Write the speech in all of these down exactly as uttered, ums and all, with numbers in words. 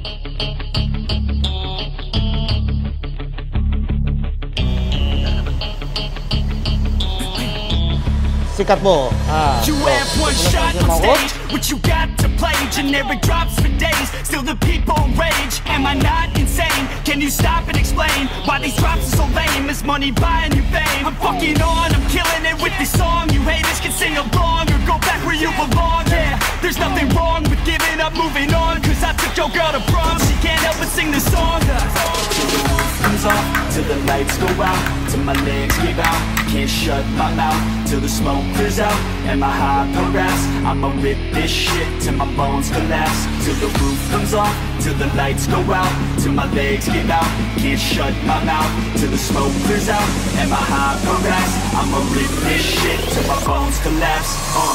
Sikat Bo. Ah, you have one shot on stage, what you got to play? Generic drops for days, still the people rage. Am I not insane? Can you stop and explain why these drops are so lame? Is money buying you fame? I'm fucking on, I'm killing it with this song. You haters can sing along or go back where you belong. Yeah, there's nothing wrong with giving up, moving on. Cause I took your girl to prom, she can't help but sing this song. Till the roof comes off, till the lights go out, till my legs give out. Can't shut my mouth till the smoke clears out. And my high harass, I'ma rip this shit till my bones collapse. Till the roof comes off, till the lights go out, till my legs give out. Can't shut my mouth till the smoke clears out. And my high harass, I'ma rip this shit till my bones collapse. uh.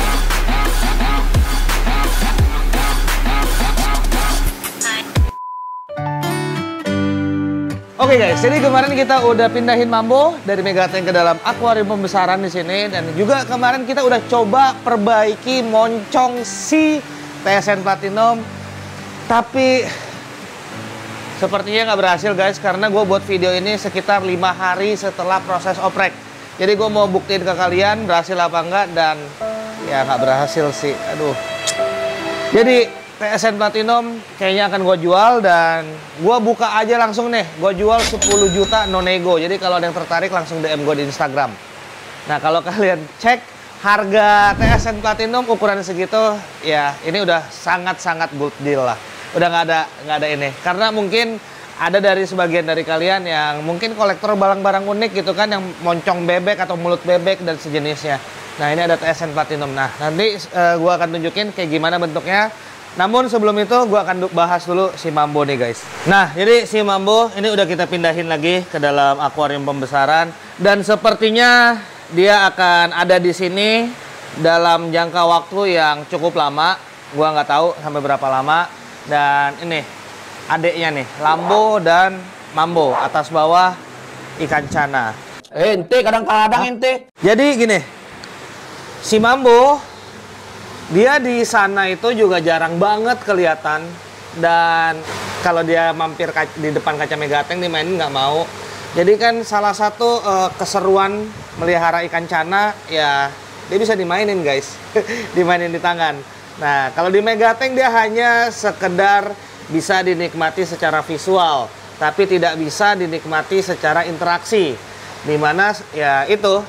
Oke okay guys, jadi kemarin kita udah pindahin Mambo dari Megatank ke dalam akuarium pembesaran di sini, dan juga kemarin kita udah coba perbaiki moncong si T S N Platinum, tapi sepertinya nggak berhasil guys, karena gue buat video ini sekitar lima hari setelah proses oprek. Jadi gue mau buktiin ke kalian berhasil apa enggak, dan ya nggak berhasil sih, aduh. Jadi T S N Platinum kayaknya akan gue jual, dan gue buka aja langsung nih. Gue jual sepuluh juta no nego. Jadi kalau ada yang tertarik langsung D M gue di Instagram. Nah kalau kalian cek harga T S N Platinum ukuran segitu, ya ini udah sangat-sangat good deal lah. Udah nggak ada nggak ada ini. Karena mungkin ada dari sebagian dari kalian yang mungkin kolektor barang-barang unik gitu kan, yang moncong bebek atau mulut bebek dan sejenisnya. Nah ini ada T S N Platinum. Nah nanti uh, gue akan tunjukin kayak gimana bentuknya. Namun sebelum itu gue akan bahas dulu si Mambo nih guys. Nah jadi si Mambo ini udah kita pindahin lagi ke dalam akuarium pembesaran, dan sepertinya dia akan ada di sini dalam jangka waktu yang cukup lama. Gua nggak tahu sampai berapa lama. Dan ini adeknya nih, Lambo dan Mambo, atas bawah ikan cana. Eh, ente kadang-kadang ente. Jadi gini, si Mambo dia di sana itu juga jarang banget kelihatan, dan kalau dia mampir di depan kaca Megatank dimainin nggak mau. Jadi kan salah satu uh, keseruan melihara ikan cana ya dia bisa dimainin guys, dimainin di tangan. Nah kalau di Megatank dia hanya sekedar bisa dinikmati secara visual, tapi tidak bisa dinikmati secara interaksi. Dimana ya itu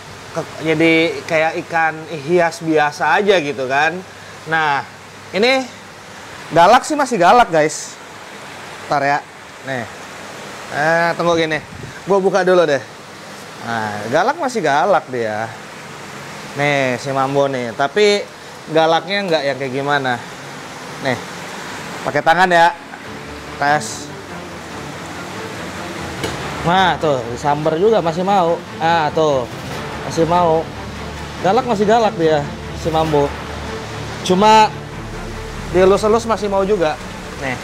jadi kayak ikan hias biasa aja gitu kan. Nah ini galak sih masih galak guys. Ntar ya, nih eh tunggu gini, gue buka dulu deh. Nah galak masih galak dia nih si Mambo nih, tapi galaknya nggak yang kayak gimana nih. Pakai tangan ya, tes. Nah tuh disamber juga masih mau. Ah tuh masih mau. Galak masih galak dia si Mambo. Cuma dielus-elus masih mau juga. Nih.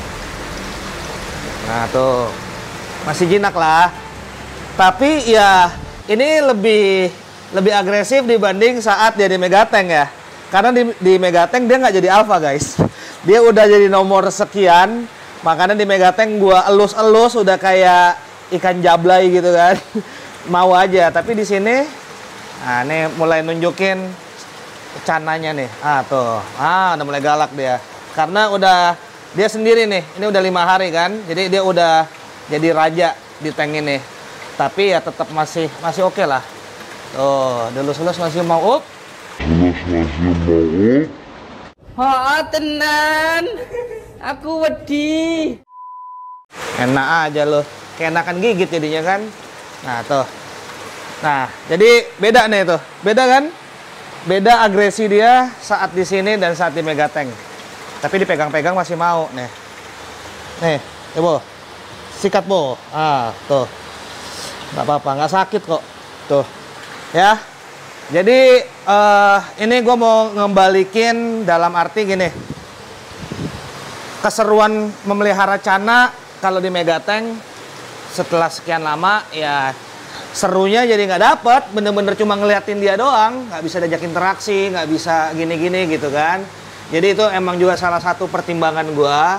Nah tuh masih jinak lah. Tapi ya ini lebih lebih agresif dibanding saat dia di Megatank ya. Karena di, di Megatank dia nggak jadi alpha guys. Dia udah jadi nomor sekian. Makanya di Megatank gua elus-elus udah kayak ikan jablay gitu kan. Mau aja, tapi di sini nah ini mulai nunjukin cananya nih. Ah tuh, ah udah mulai galak dia, karena udah dia sendiri nih, ini udah lima hari kan, jadi dia udah jadi raja di tank ini. Tapi ya tetap masih masih oke okay lah. Tuh, delus-delus masih mau up. Delus masih mau up. Oh tenan, aku wedi. Enak aja loh, keenakan gigit jadinya kan. Nah tuh, nah jadi beda nih tuh, beda kan? Beda agresi dia saat di sini dan saat di Megatank. Tapi dipegang-pegang masih mau nih. Nih, Bo, sikat Bo. Ah tuh, nggak apa-apa, nggak sakit kok. Tuh, ya. Jadi uh, ini gue mau ngembalikin dalam arti gini. Keseruan memelihara cana kalau di Megatank setelah sekian lama ya serunya jadi nggak dapet, bener-bener cuma ngeliatin dia doang, nggak bisa diajak interaksi, nggak bisa gini-gini gitu kan. Jadi itu emang juga salah satu pertimbangan gua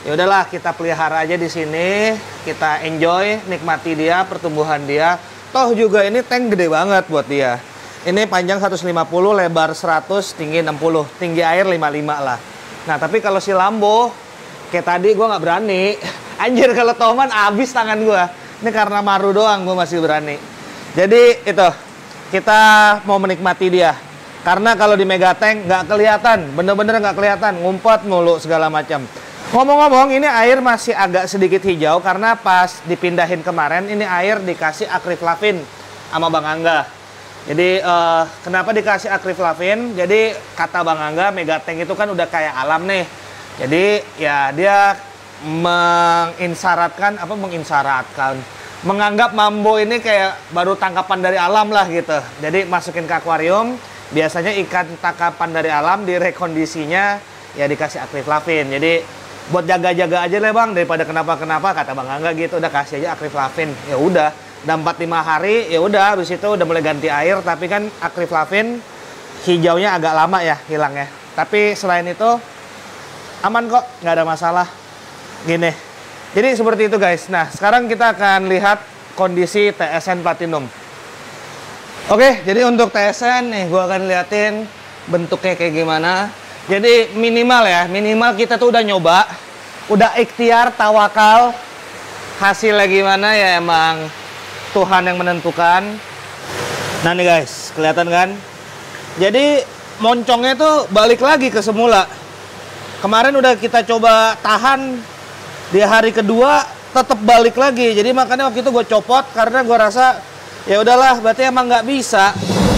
Ya udahlah, kita pelihara aja di sini, kita enjoy, nikmati dia, pertumbuhan dia. Toh juga ini tank gede banget buat dia. Ini panjang seratus lima puluh, lebar seratus, tinggi enam puluh, tinggi air lima puluh lima lah. Nah, tapi kalau si Lambo, kayak tadi gue nggak berani. Anjir, kalau Toman abis tangan gue. Ini karena Maru doang gue masih berani. Jadi itu, kita mau menikmati dia. Karena kalau di Megatank nggak kelihatan, bener-bener nggak kelihatan, ngumpet mulu segala macam. Ngomong-ngomong, ini air masih agak sedikit hijau karena pas dipindahin kemarin, ini air dikasih akriflavin sama Bang Angga. Jadi uh, kenapa dikasih akriflavin? Jadi kata Bang Angga, Megatank itu kan udah kayak alam nih. Jadi ya dia menginsyaratkan, apa menginsyaratkan, menganggap Mambo ini kayak baru tangkapan dari alam lah gitu. Jadi masukin ke akuarium, biasanya ikan tangkapan dari alam direkondisinya ya dikasih akriflavin. Jadi buat jaga-jaga aja lah Bang, daripada kenapa-kenapa, kata Bang Angga gitu, udah kasih aja akriflavin. Ya udah, udah empat lima hari, ya udah habis itu udah mulai ganti air, tapi kan akriflavin hijaunya agak lama ya hilangnya. Tapi selain itu aman kok, nggak ada masalah. Gini. Jadi seperti itu guys. Nah, sekarang kita akan lihat kondisi T S N Platinum. Oke, jadi untuk T S N nih gua akan liatin bentuknya kayak gimana. Jadi minimal ya, minimal kita tuh udah nyoba, udah ikhtiar, tawakal, hasilnya gimana ya emang Tuhan yang menentukan. Nah nih guys, kelihatan kan? Jadi moncongnya tuh balik lagi ke semula. Kemarin udah kita coba tahan, di hari kedua tetap balik lagi. Jadi makanya waktu itu gue copot karena gue rasa ya udahlah, berarti emang nggak bisa.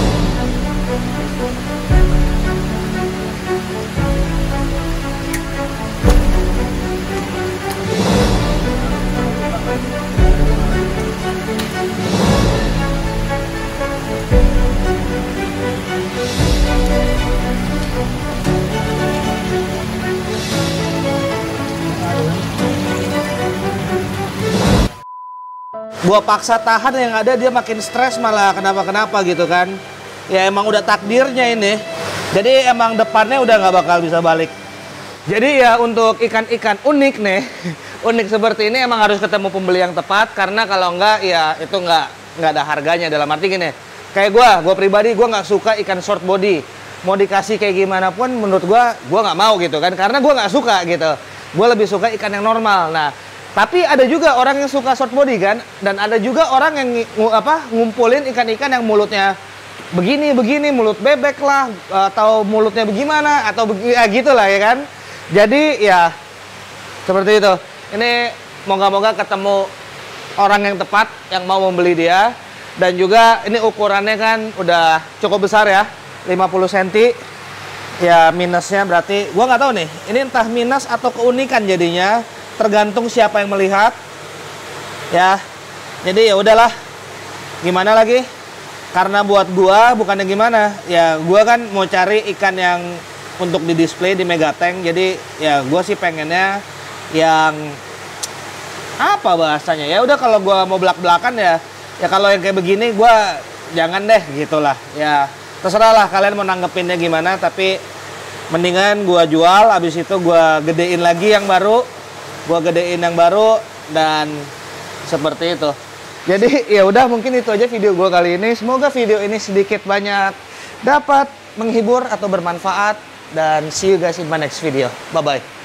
Gua paksa tahan, yang ada dia makin stres malah kenapa-kenapa gitu kan. Ya emang udah takdirnya ini. Jadi emang depannya udah nggak bakal bisa balik. Jadi ya untuk ikan-ikan unik nih, unik seperti ini emang harus ketemu pembeli yang tepat. Karena kalau enggak ya itu nggak nggak ada harganya. Dalam arti gini, kayak gua, gua pribadi gua nggak suka ikan short body. Mau dikasih kayak gimana pun menurut gua, gua nggak mau gitu kan. Karena gua nggak suka gitu. Gua lebih suka ikan yang normal. Nah, tapi ada juga orang yang suka short body kan, dan ada juga orang yang ng apa ngumpulin ikan-ikan yang mulutnya begini begini, mulut bebek lah, atau mulutnya bagaimana, atau begi ya gitulah ya kan. Jadi ya seperti itu. Ini moga-moga ketemu orang yang tepat yang mau membeli dia, dan juga ini ukurannya kan udah cukup besar ya, lima puluh sentimeter. Ya minusnya berarti gua nggak tahu nih, ini entah minus atau keunikan jadinya. Tergantung siapa yang melihat ya. Jadi ya udahlah, gimana lagi, karena buat gua bukannya gimana ya, gua kan mau cari ikan yang untuk di display di Megatank. Jadi ya gua sih pengennya yang apa bahasanya ya, udah kalau gua mau belak-belakan ya ya kalau yang kayak begini gua jangan deh gitulah ya. Terserah lah kalian mau nanggepinnya gimana, tapi mendingan gua jual, habis itu gua gedein lagi yang baru. Gua gedein yang baru, dan seperti itu. Jadi ya udah, mungkin itu aja video gua kali ini. Semoga video ini sedikit banyak dapat menghibur atau bermanfaat, dan see you guys in my next video. Bye bye.